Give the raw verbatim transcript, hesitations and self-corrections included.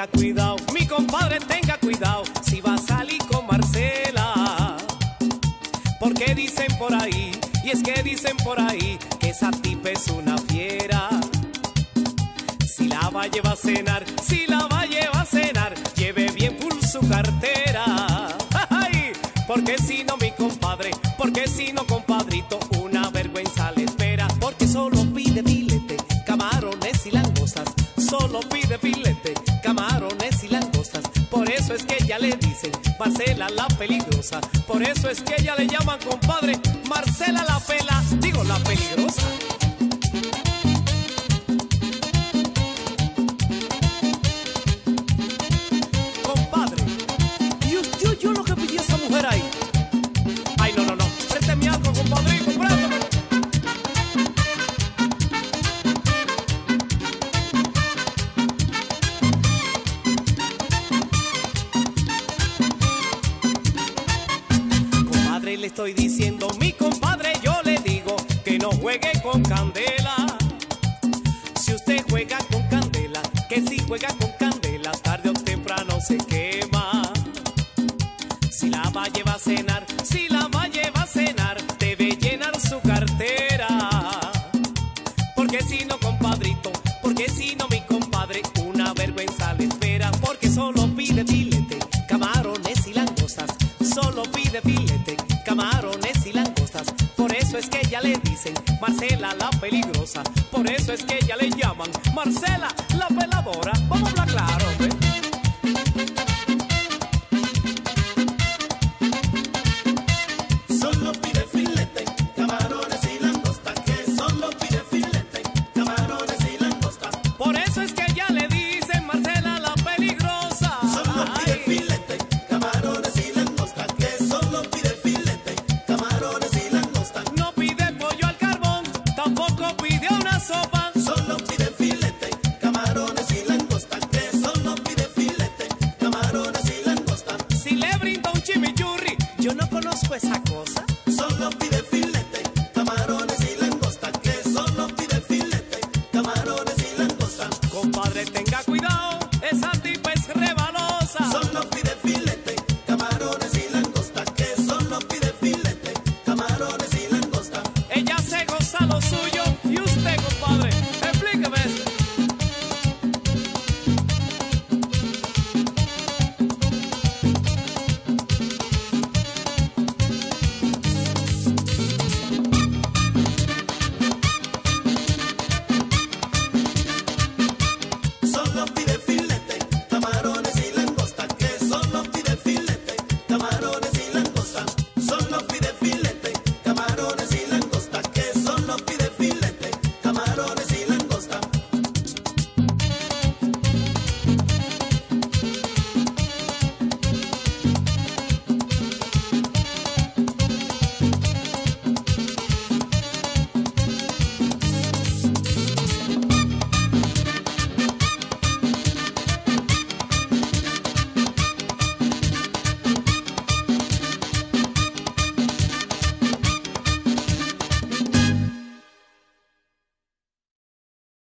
tenga cuidado, mi compadre tenga cuidado si va a salir con Marcela. Porque dicen por ahí, y es que dicen por ahí, que esa tipa es una fiera. Si la va a llevar a cenar, si la va a llevar a cenar, lleve bien full su cartera. ¡Ay! Porque si no, mi compadre, porque si no, compadrito, una vergüenza le espera. Porque solo pide filete, camarones y langostas. Solo pide filete, camarones y langostas. Por eso es que ella le dicen Marcela la peligrosa. Por eso es que ella le llaman, compadre, Marcela la pela, digo la peligrosa. Compadre, ¿y usted oyó lo que pidió esa mujer ahí? Ay, no, no, no, présteme algo, compadrico, préstame. Le estoy diciendo, mi compadre, yo le digo que no juegue con candela. Si usted juega con candela, que si juega con candela, tarde o temprano se quema. Si la va a llevar a cenar, si la va a llevar a cenar, debe llenar su cartera. Porque si no, compadrito, porque si no, mi compadre, una vergüenza le espera. Porque solo pide filete, camarones y langostas. Solo pide filete, camarones y langostas. Por eso es que ella le dicen Marcela la peligrosa. Por eso es que ella le llaman Marcela la peladora. Vamos a hablar claro, ¿ve? Solo pide filete, camarones y langostas. Que solo pide filete, camarones y langostas. Por eso es que ella le dicen Marcela la peligrosa. Solo pide filete, camarones y langostas. Que solo pide filete, camarones y langostas. No pide pollo al carbón, tampoco pide una sopa. Solo pide filete, camarones y langostas. Que solo pide filete, camarones y langostas. Si le brinda un chimichurri, yo no conozco esa cosa.